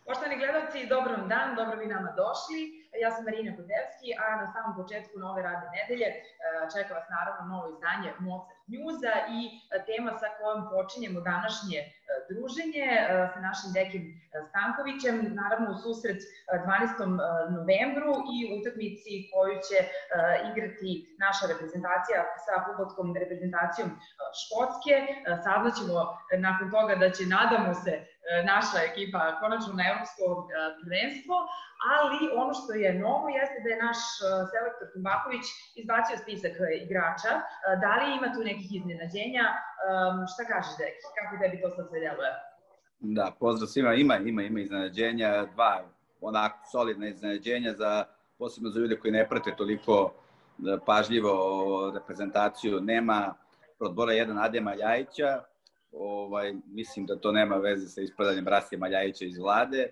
Poštovani gledalci, dobro vam dan, dobro vi nama došli. Ja sam Marina Kodevski, a na samom početku nove radne nedelje čeka vas naravno novo izdanje Mozart Newsa i tema sa kojom počinjemo današnje druženje sa našim Dekim Stankovićem, naravno u susret 12. novembru i utakmici koju će igrati naša reprezentacija sa fudbalskom reprezentacijom Škotske. Saznaćemo nakon toga da će, nadamo se, naša ekipa konačno na evropsko prvenstvo, ali ono što je novo jeste da je naš selektor Tumbaković izbacio spisak igrača. Da li ima tu nekih iznenađenja? Šta kažeš, Deki? Kako tebi to sad sve deluje? Da, pozdrav svima. Ima iznenađenja, dva onako solidna iznenađenja, posebno za ljude koji ne prate toliko pažljivo reprezentaciju. Nema odbora jedan Adema Ljajića, mislim da to nema veze sa ispadanjem Rasija Ljajića iz vlade,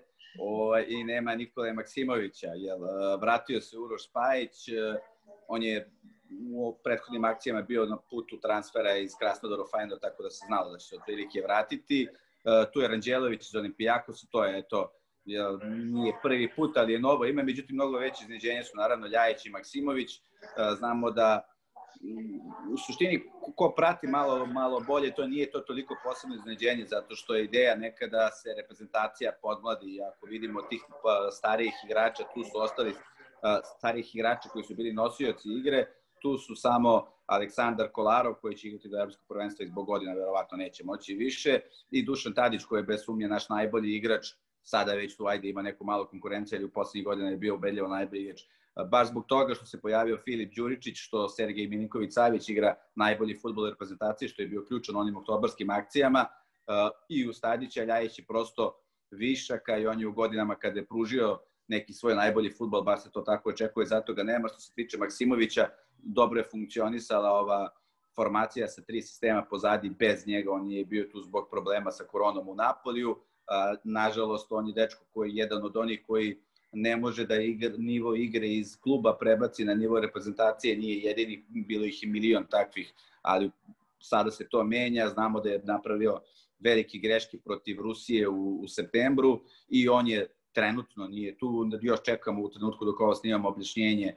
i nema Nikole Maksimovića, jer vratio se Uroš Spajić, on je u prethodnim akcijama bio na putu transfera iz Krasnodara u Feyenoord, tako da se znalo da će se otprilike vratiti. Tu je Ranđelović iz Olimpijakosa, to je nije prvi put, ali je novo ime, međutim mnogo veće iznenađenja su naravno Ljajić i Maksimović. Znamo da u suštini ko prati malo bolje, to nije to toliko posebno iznenađenje, zato što je ideja nekada se reprezentacija podmladi. Ako vidimo tih starijih igrača, tu su ostali starijih igrača koji su bili nosioci igre, tu su samo Aleksandar Kolarov koji će igrati do evropskog prvenstva i zbog godina verovatno neće moći više, i Dušan Tadić koji je bez sumnje naš najbolji igrač, sada već tu ima neku malu konkurenciju, ali u poslednjih godina je bio ubedljivo najbolji igrač. Baš zbog toga što se pojavio Filip Đuričić, što Sergej Milinković-Savić igra najbolji fudbal reprezentacije, što je bio ključan onim oktobarskim akcijama, i u Tadića. Ljajić je prosto višaka i on je u godinama kada je pružio neki svoj najbolji fudbal, bar se to tako očekuje, zato ga nema. Što se tiče Maksimovića, dobro je funkcionisala ova formacija sa 3 sistema pozadi, bez njega on je bio tu zbog problema sa koronom u Napoliju. Nažalost, on je dečko koji je jedan od onih koji ne može da nivo igre iz kluba prebaci na nivo reprezentacije, nije jedini, bilo ih i milion takvih, ali sada se to menja. Znamo da je napravio velike greške protiv Rusije u septembru i on je trenutno nije tu, još čekamo u trenutku dok ovo snimamo objašnjenje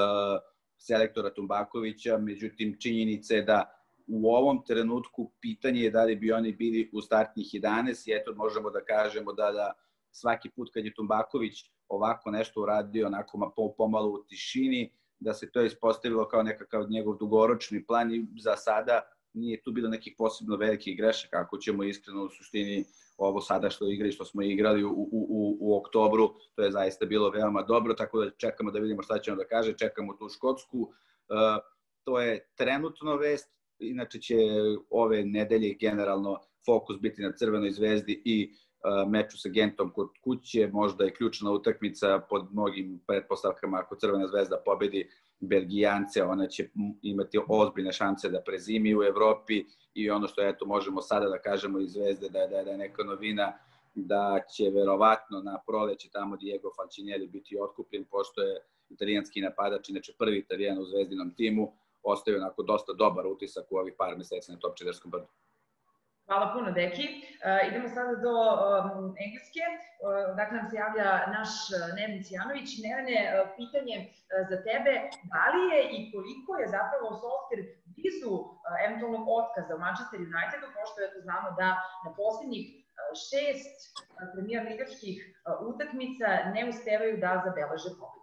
selektora Tumbakovića, međutim činjenica je da u ovom trenutku pitanje je da li bi oni bili u startnih 11 i eto možemo da kažemo da svaki put kad je Tumbaković ovako nešto uradio, onako pomalo u tišini, da se to ispostavilo kao nekakav njegov dugoročni plan i za sada nije tu bilo nekih posebno velikih grešaka. Ako ćemo iskreno u suštini ovo sada što smo igrali u oktobru, to je zaista bilo veoma dobro, tako da čekamo da vidimo šta će on da kaže, čekamo tu Škotsku. To je trenutno vest, inače će ove nedelje generalno fokus biti na Crvenoj zvezdi i meču sa Gentom kod kuće, možda je ključna utakmica pod mnogim pretpostavkama. Ako Crvena zvezda pobedi Belgijance, ona će imati ozbiljne šanse da prezimi u Evropi, i ono što možemo sada da kažemo iz Zvezde da je neka novina, da će verovatno na proleće tamo Diego Falcinelli biti otkupljen, pošto je italijanski napadač, inače prvi Italijan u zvezdinom timu, ostavio onako dosta dobar utisak u ovih par meseci na Topčiderskom brdu. Hvala puno, Deki. Idemo sada do Engleske. Dakle, nam se javlja naš Neven Cijanović. Nevene, pitanje za tebe, da li je i koliko je zapravo Solskjaer blizu eventualnog otkaza u Manchester Unitedu, pošto znamo da na posljednjih 6 premier ligaških utakmica ne uspevaju da zabeleže pobedu?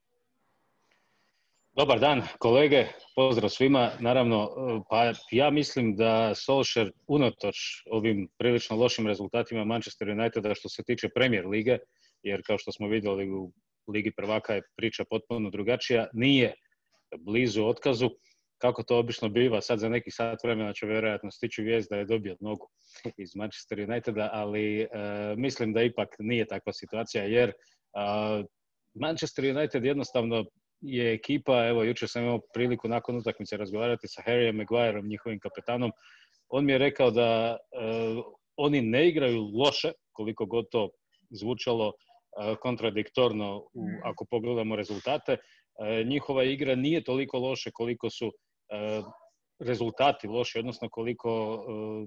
Dobar dan, kolege, pozdrav svima. Naravno, pa ja mislim da Solskjaer unatoč ovim prilično lošim rezultatima Manchester Uniteda što se tiče Premier lige, jer kao što smo vidjeli u Ligi prvaka je priča potpuno drugačija, nije blizu otkazu. Kako to obično biva, sad za neki sat vremena će vjerojatno stići vijest da je dobio nogu iz Manchester Uniteda, ali mislim da ipak nije takva situacija, jer Manchester United jednostavno je ekipa, evo jučer sam imao priliku nakon utakmice razgovarati sa Harryem Maguireom, njihovim kapetanom. On mi je rekao da oni ne igraju loše, koliko god to zvučalo kontradiktorno ako pogledamo rezultate. Njihova igra nije toliko loše koliko su rezultati loši, odnosno koliko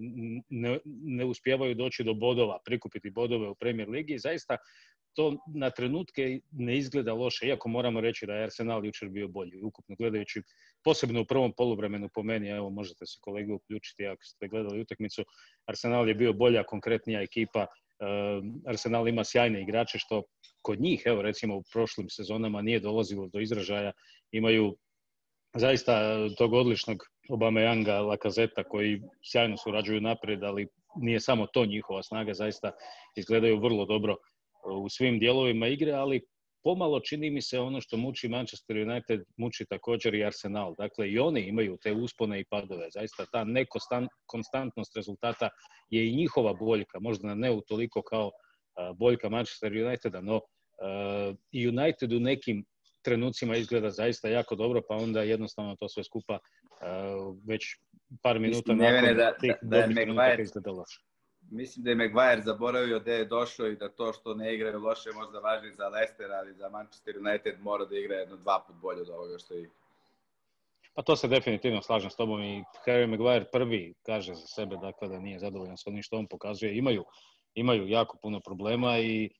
ne uspijevaju doći do bodova, prikupiti bodove u Premier ligi. Zaista to na trenutke ne izgleda loše, iako moramo reći da je Arsenal jučer bio bolji. Ukupno gledajući, posebno u prvom poluvremenu po meni, evo možete se kolege uključiti ako ste gledali utakmicu, Arsenal je bio bolja, konkretnija ekipa. Arsenal ima sjajne igrače što kod njih, evo recimo u prošlim sezonama nije dolazilo do izražaja. Imaju zaista tog odličnog Aubameyanga, Lacazetta koji sjajno surađuju naprijed, ali nije samo to njihova snaga, zaista izgledaju vrlo dobro u svim dijelovima igre, ali pomalo čini mi se ono što muči Manchester United, muči također i Arsenal. Dakle, i oni imaju te uspone i padove. Zaista ta nekonstantnost rezultata je i njihova boljka, možda ne u toliko kao boljka Manchester Uniteda, no i United u nekim trenucima izgleda zaista jako dobro, pa onda jednostavno to sve skupa već par minuta nakon tih dobrih trenutaka izgleda loše. Mislim da je Maguire zaboravio gde je došao i da to što ne igraju loše možda važi za Leicester, ali za Manchester United mora da igra jedno 2 puta bolje od ovoga što igra. Pa to se definitivno slažem s tobom i Harry Maguire prvi kaže za sebe dakle, da nije zadovoljan s onim što on pokazuje. Imaju jako puno problema i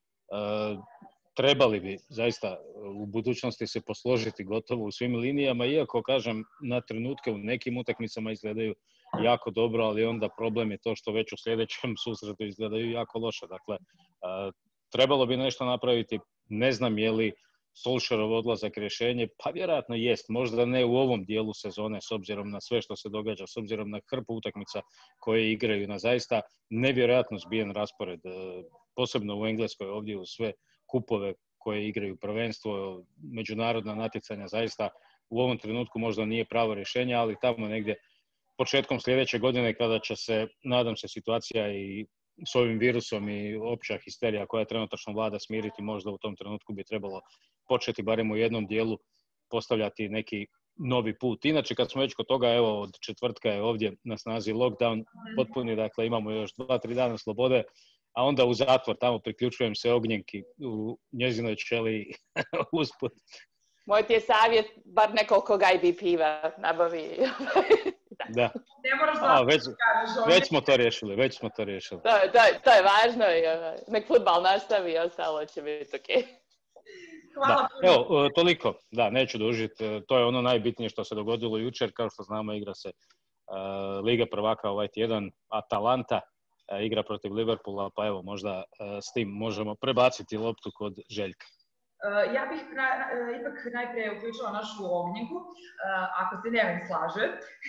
trebali bi zaista u budućnosti se posložiti gotovo u svim linijama, iako kažem na trenutke u nekim utakmicama izgledaju jako dobro, ali onda problem je to što već u sljedećem susretu izgledaju jako loše. Dakle, trebalo bi nešto napraviti, ne znam je li Solskjaerov odlazak rješenje, pa vjerojatno jest, možda ne u ovom dijelu sezone s obzirom na sve što se događa, s obzirom na hrpu utakmica koje igraju, na zaista nevjerojatno zbijen raspored, posebno u Engleskoj ovdje u sve kupove koje igraju prvenstvo, međunarodna natjecanja, zaista u ovom trenutku možda nije pravo rješenje, ali tamo negdje početkom sljedeće godine kada će se, nadam se, situacija i s ovim virusom i opća histerija koja trenutačno vlada smiriti, možda u tom trenutku bi trebalo početi barem u jednom dijelu postavljati neki novi put. Inače, kad smo već kod toga, evo, od četvrtka je ovdje na snazi lockdown potpuni, dakle imamo još 2-3 dana slobode, a onda u zatvor, tamo priključujem se Ognjenki u njezinoj ćeliji usput. Moj ti je savjet, bar nekoliko gajbi piva nabavi. Da. Ne moraš već smo to riješili. To je važno. Nek fudbal nastavi, ostalo će biti ok. Hvala. Da. Evo, toliko. Da, neću dužiti. To je ono najbitnije što se dogodilo jučer. Kao što znamo, igra se Liga prvaka ovaj tjedan. Atalanta igra protiv Liverpoola, pa evo, možda s tim možemo prebaciti loptu kod Željka. Ja bih ipak najprije uključila našu Ognjenku, ako se ne slaže.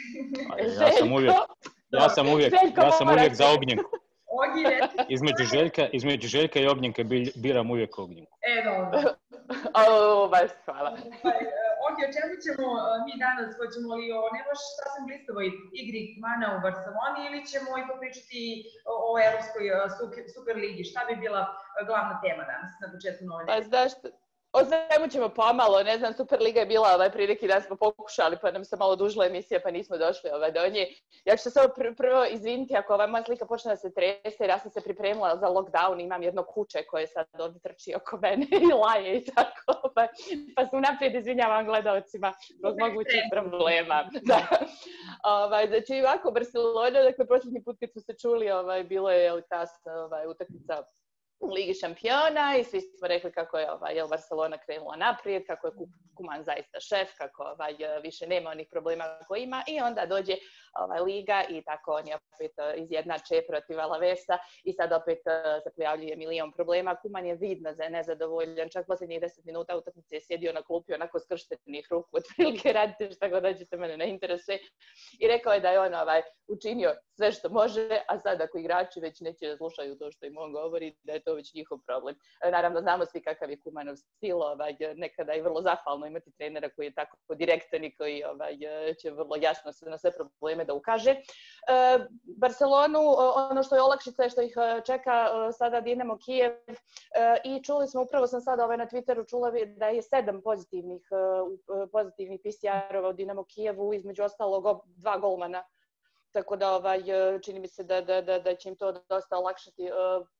Ja sam uvijek za Ognjenku. Ogi, između Željka i Ognjenke biram uvijek Ognjenku. Dobro. Baš hvala. Ogi, o čemu ćemo mi danas, hoćemo li o ne baš sasvim bliskovoj igri Kumana u Barceloni ili ćemo i popričati o Evropskoj Superligi? Šta bi bila glavna tema danas na početku nove nedelje? O svemu ćemo pomalo, ne znam, Superliga je bila prilike da smo pokušali, pa nam se malo dužila emisija, pa nismo došli do nje. Ja ću se samo prvo izviniti ako ova moja slika počne da se trese, jer ja sam se pripremila za lockdown, imam jedno kuće koje sad ovdje trči oko mene i laje i tako, pa se unaprijed izvinjavam gledalcima zbog mogućih problema. Znači, ovako, Barcelona, dakle, prošli put kad smo se čuli, bilo je ta utakmica Ligi šampiona i svi smo rekli kako je Barcelona krenula naprijed, kako je Koeman zaista šef, kako više nema onih problema koje ima i onda dođe Liga i tako on je opet izjednače protiv Alavesa i sad opet se pojavljuje milion problema. Koeman je vidno nezadovoljan, čak posljednjih 10 minuta utakmice je sjedio na klupi onako skrštenih ruku, otprilike radite šta god hoćete, mene ne interesuje i rekao je da je on učinio sve što može, a sad ako igrači već neće da slušaju to što im on govori, da je to već njihov problem. Naravno, znamo svi kakav je Koemanov stil, nekada je vrlo zahvalno imati trenera koji je tako direktan i koji će vrlo jasno na sve probleme da ukaže. Barcelonu, ono što je olakšica je što ih čeka sada Dinamo Kijev i čuli smo, upravo sam sada na Twitteru čula da je 7 pozitivnih PCR-ova u Dinamo Kijevu, između ostalog 2 golmana. Tako da čini mi se da će im to dosta olakšati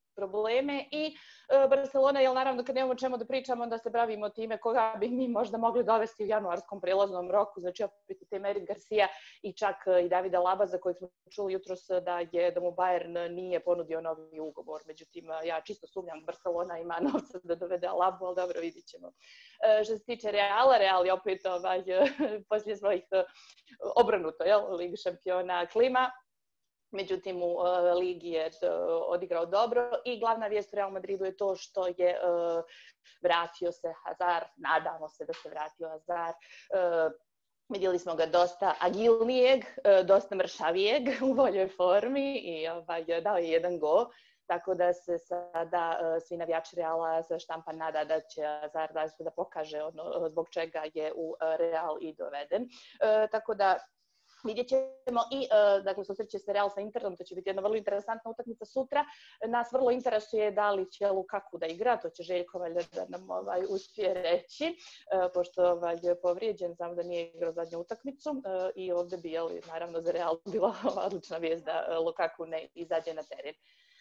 probleme i Barcelona, jer naravno kad nemamo čemu da pričamo, onda se bavimo time koga bi mi možda mogli dovesti u januarskom prelaznom roku, znači opet te Eric Garcia i čak i Davida Laba, za kojeg smo čuli jutros da mu Bayern nije ponudio novi ugovor. Međutim, ja čisto sumnjam, Barcelona ima novca da dovede Labu, ali dobro, vidit ćemo. Što se tiče Reala, Real je opet poslije svojih obrnuto, Liga šampiona klima. Međutim, u ligi je odigrao dobro i glavna vijest u Real Madridu je to što je vratio se Hazard, nadamo se da se vratio Hazard. Vidjeli smo ga dosta agilnijeg, dosta mršavijeg u boljoj formi i dao je jedan gol. Tako da se sada svi navijači Reala štampa nada da će Hazard da pokaže zbog čega je u Real i doveden. Tako da vidjet ćemo i, dakle, susreće se Real sa Interom, to će biti jedna vrlo interesantna utakmica sutra. Nas vrlo interesuje da li će Lukaku da igra, to će Željko valjda da nam uspije reći, pošto je povrijeđen, znam da nije igrao zadnju utakmicu i ovdje bi, naravno, za Real bila odlična vijest da Lukaku ne izađe na teren.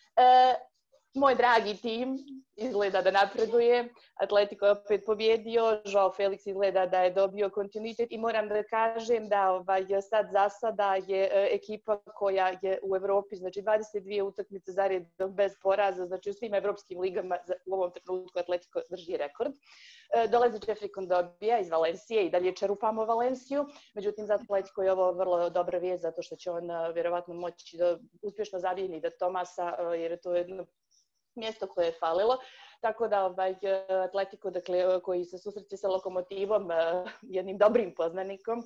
Moj dragi tim izgleda da napreduje, Atletico je opet pobjedio, Joao Felix izgleda da je dobio kontinuitet i moram da kažem da sad za sada je ekipa koja je u Evropi, znači 22 utakmice zaredom bez poraza, znači u svim evropskim ligama u ovom trenutku Atletico drži rekord. Dolazi Jeffrey Kondogbia iz Valencije i dalje čerupamo Valenciju, međutim za Atletico je ovo vrlo dobra vijest zato što će on vjerovatno moći da uspješno zamijeni da Tomasa, jer je to jedno mjesto koje je falilo, tako da Atletico, dakle, koji se susreće sa Lokomotivom, jednim dobrim poznanikom,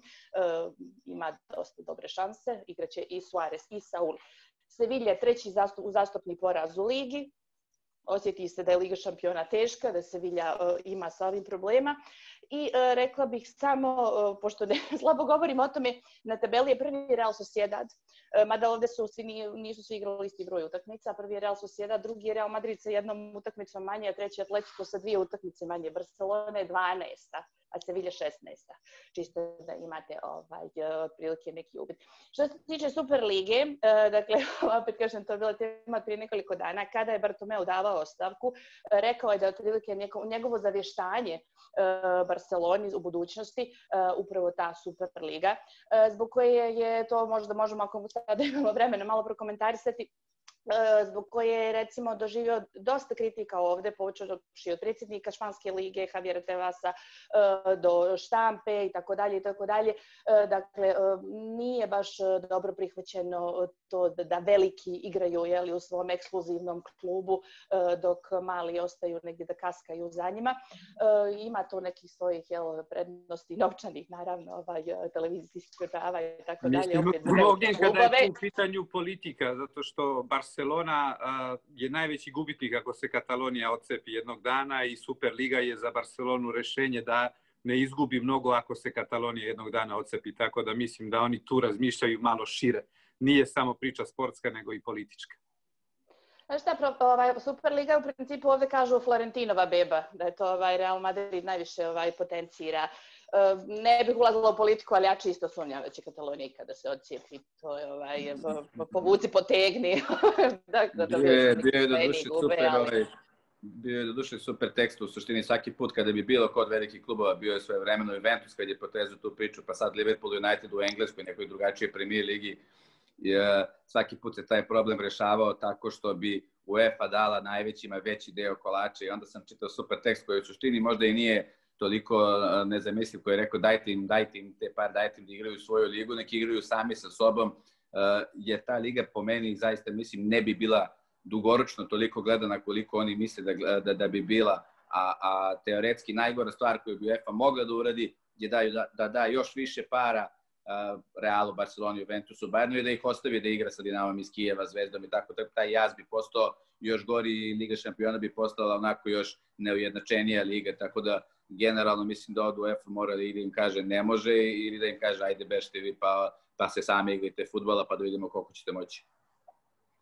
ima dosta dobre šanse, igraće i Suarez i Saul. Sevilla je treći uzastopni poraz u ligi, osjeti se da je Liga šampiona teška, da Sevilla ima sa ovim problema. I rekla bih samo, pošto slabo govorim o tome, na tabeli je prvi Real Sociedad, mada ovdje nisu svi igrali isti broj utakmica. Prvi je Real Sociedad, drugi je Real Madrid sa jednom utakmicom manje, a treći Atletico sa 2 utakmice manje. Barcelona je 12. a Sevilla 16. Čisto da imate otprilike neki uvid. Što se tiče Super lige, dakle, opet kažem, to je bila tema prije nekoliko dana, kada je Bartomeu davao ostavku, rekao je da je otprilike njegovo zavještanje Barceloni u budućnosti upravo ta Super liga, zbog koje je to možemo, ako sada imamo vremena, malo prokomentarisati, zbog koje je recimo doživio dosta kritika ovdje, počevši od predsjednika Španske lige Javiera Tebasa do štampe i tako dalje. Dakle, nije baš dobro prihvaćeno to da veliki igraju u svom ekskluzivnom klubu dok mali ostaju negdje da kaskaju za njima. Ima to nekih svojih prednosti novčanih, naravno, televizijskih prava i tako dalje. Mislim, kada je u pitanju politika, zato što Barcelona je najveći gubitnik ako se Katalonija odcepi jednog dana i Superliga je za Barcelonu rešenje da ne izgubi mnogo ako se Katalonija jednog dana odcepi. Tako da mislim da oni tu razmišljaju malo šire. Nije samo priča sportska, nego i politička. Znaš šta, Superliga u principu ovdje kažu Florentinova beba, da je to Real Madrid najviše potencira. Ne bih ulazila u politiku, ali ja čisto sumnjam da će Katalonija kada se odcijepi. To je povuci, potegni. Bio je do duše super tekst, u suštini svaki put kada bi bilo kod velikih klubova, bio je svoje vremeno Juventus kad je potezao tu priču, pa sad Liverpool United u Engleskoj, nekoj drugačije Premier ligi. Svaki put se taj problem rešavao tako što bi UEFA dala najvećima veći deo kolača i onda sam čitao super tekst koji u suštini možda i nije toliko nezamisliv, koji je rekao dajte im te par, dajte im da igraju svoju ligu, neki igraju sami sa sobom, jer ta liga po meni zaista mislim ne bi bila dugoročno toliko gledana koliko oni misle da bi bila, a teoretski najgora stvar koju bi UEFA mogla da uradi je da da još više para Realu, Barceloni, Juventusu, Bayernu i da ih ostavi da igra sa Dinamom iz Kijeva, Zvezdom i tako, taj jaz bi postao još gori i Liga šampiona bi postala onako još neujednačenija liga, tako da generalno mislim da od UEFA mora da im kaže ne može ili da im kaže ajde bežite vi pa se sami igrajte fudbala pa da vidimo koliko ćete moći.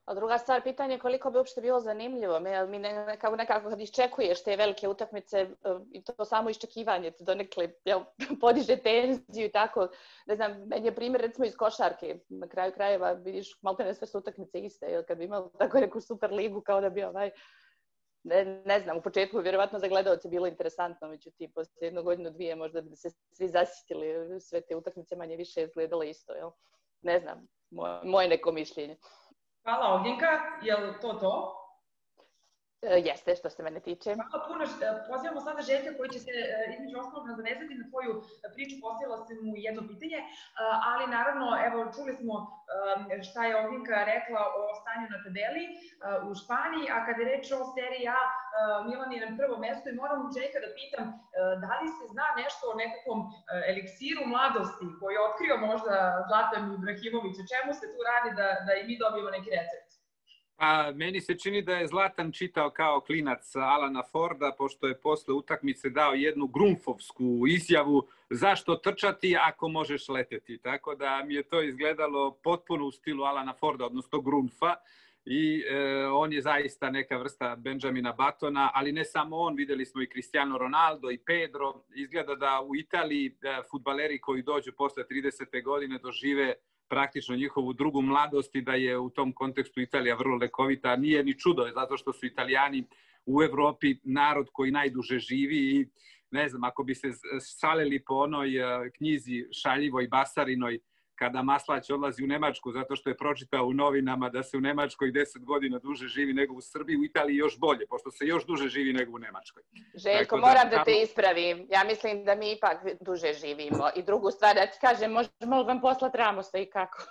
A druga stvar, pitanje je koliko bi uopšte bilo zanimljivo. Mi nekako kad iščekuješ te velike utakmice i to samo iščekivanje te donekle podiže tenziju i tako. Ne znam, meni je primjer recimo iz košarke. Na kraju krajeva vidiš malte ne sve su utakmice iste. Kad bi imali tako neku super ligu kao da bi ne znam, u početku vjerovatno za gledaoce bilo interesantno, međutim, posle 1 godinu, 2 možda bi se svi zasitili, sve te utakmice manje više izgledale isto, jel? Ne znam, moje neko mišljenje. Hvala, Ognjenka, je li to? Jeste, što se mene tiče. Hvala puno. Pozivamo sada Željka koji će se između ostalog nadovezati na tvoju priču, postavila sam mu jedno pitanje, ali naravno, evo, čuli smo šta je Ognjenka rekla o stanju na tabeli u Španiji, a kada je reč o seriji A, Milan je na prvo mesto i moram Željka da pitam da li se zna nešto o nekakvom eliksiru mladosti koji je otkrio možda Zlatan Ibrahimović, o čemu se tu radi da i mi dobijemo neki recept? Pa, meni se čini da je Zlatan čitao kao klinac Alana Forda, pošto je posle utakmice dao jednu grunfovsku izjavu zašto trčati ako možeš leteti. Tako da mi je to izgledalo potpuno u stilu Alana Forda, odnosno grunfa. I on je zaista neka vrsta Benjamina Buttona, ali ne samo on, videli smo i Cristiano Ronaldo i Pedro. Izgleda da u Italiji fudbaleri koji dođu posle 30. godine dožive praktično njihovu drugu mladost i da je u tom kontekstu Italija vrlo lekovita. Nije ni čudo, zato što su Italijani u Evropi narod koji najduže živi i ne znam, ako bi se šalili po onoj knjizi šaljivoj Basarinoj, kada Maslać odlazi u Nemačku zato što je pročitao u novinama da se u Nemačkoj 10 godina duže živi nego u Srbiji, u Italiji još bolje, pošto se još duže živi nego u Nemačkoj. Željko, moram da te ispravim. Ja mislim da mi ipak duže živimo. I drugu stvar da ti kažem, možemo li vam poslati Ramosa i kako?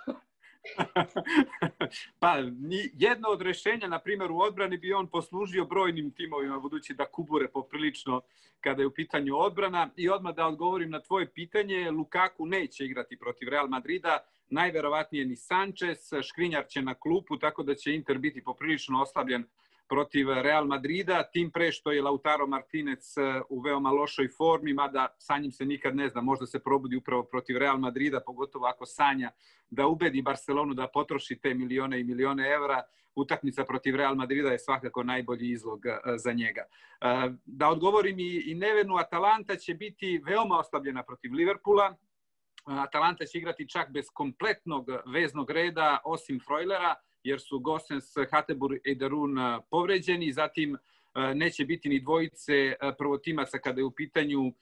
Pa, jedno od rešenja, na primjer, u odbrani bi on poslužio brojnim timovima, budući da kubure poprilično kada je u pitanju odbrana. I odmah da odgovorim na tvoje pitanje, Lukaku neće igrati protiv Real Madrida, najverovatnije ni Sanchez, Škrinjar će na klupu, tako da će Inter biti poprilično oslabljen protiv Real Madrida, tim pre što je Lautaro Martinez u veoma lošoj formi, mada sa njim se nikad ne zna, možda se probudi upravo protiv Real Madrida, pogotovo ako sanja da ubedi Barcelonu da potroši te milione i milione evra. Utakmica protiv Real Madrida je svakako najbolji izlog za njega. Da odgovorim i Nevenu, Atalanta će biti veoma oslabljena protiv Liverpoola. Atalanta će igrati čak bez kompletnog veznog reda, osim Frojlera, jer su Gosens, Hateboer i Darun povređeni, zatim neće biti ni dvojice prvotimaca kada je u pitanju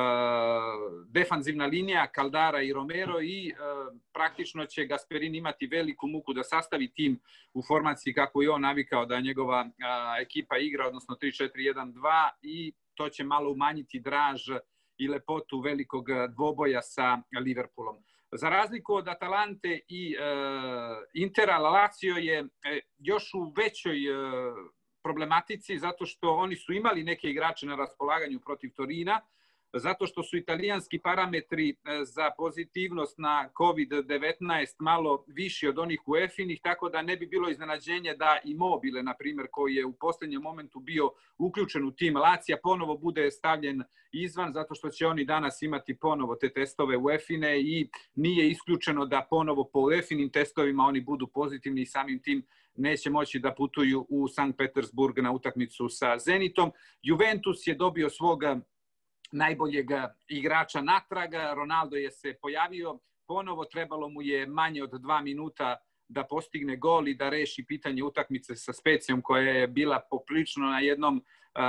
defanzivna linija Caldara i Romero i praktično će Gasperini imati veliku muku da sastavi tim u formaciji kako je on navikao da njegova ekipa igra, odnosno 3-4-1-2 i to će malo umanjiti draž i lepotu velikog dvoboja sa Liverpoolom. Za razliku od Atalante i Intera, Lazio je još u većoj problematici zato što oni su imali neke igrače na raspolaganju protiv Torina, zato što su italijanski parametri za pozitivnost na COVID-19 malo viši od onih UEFA-inih, tako da ne bi bilo iznenađenje da Immobile, na primjer, koji je u posljednjem momentu bio uključen u tim Lazija, ponovo bude stavljen izvan, zato što će oni danas imati ponovo te testove UEFA-ine i nije isključeno da ponovo po UEFA-inim testovima oni budu pozitivni i samim tim neće moći da putuju u Sankt Petersburg na utakmicu sa Zenitom. Juventus je dobio svog najboljeg igrača natraga, Ronaldo je se pojavio, ponovo trebalo mu je manje od 2 minuta da postigne gol i da reši pitanje utakmice sa Specijom koja je bila poprilično na jednom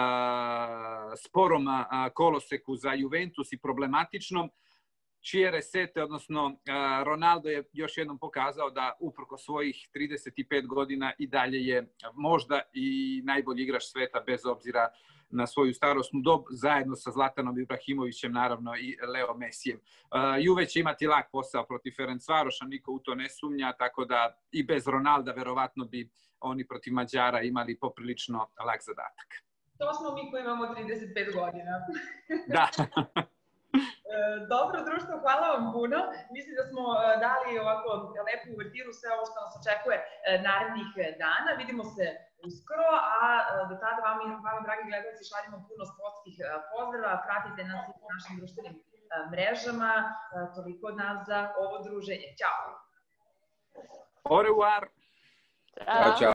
sporom koloseku za Juventus i problematičnom. Čije resete, odnosno Ronaldo je još jednom pokazao da uprko svojih 35 godina i dalje je možda i najbolji igrač sveta bez obzira na svoju starosnu dob, zajedno sa Zlatanom Ibrahimovićem, naravno i Leo Mesijem. Juve će imati lak posao protiv Ferencvaroša, niko u to ne sumnja, tako da i bez Ronalda verovatno bi oni protiv Mađara imali poprilično lak zadatak. To smo mi koji imamo 35 godina. Da. Dobro, društvo, hvala vam puno. Mislim da smo dali ovako lepu uvertiru sve ovo što nas očekuje narednih dana. Vidimo se uskoro, a do tada vama, dragi gledalci, šaljimo puno sportskih pozdrava. Pratite nas i na našim društvenim mrežama. Toliko od nas za ovo druženje. Ćao! Au revoir! Ćao, čao.